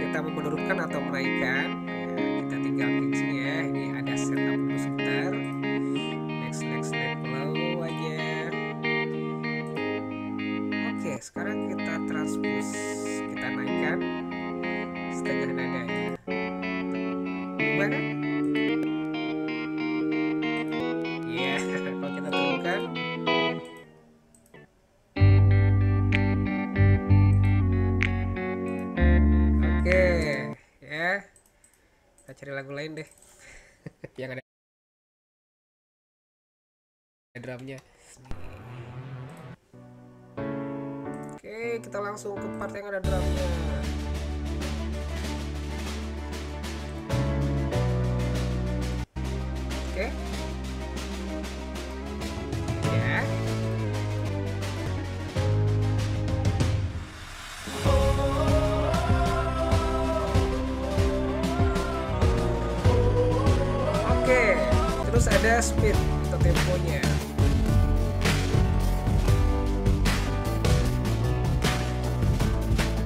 kita mau menurunkan atau menaikkan, kita tinggal klik sini ya. Ini ada setup dulu sebentar. Next low aja. Oke, sekarang kita transpose, kita naikkan setengah nada ya. Berubah kan? Iya, kalau kita turunkan. Oke, ya. Kita cari lagu lain deh. Yang ada drumnya. Oke, kita langsung ke part yang ada drumnya. Oke. Ya. Oke, terus ada speed atau temponya.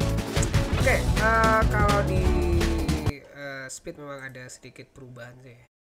Oke, kalau di speed memang ada sedikit perubahan sih.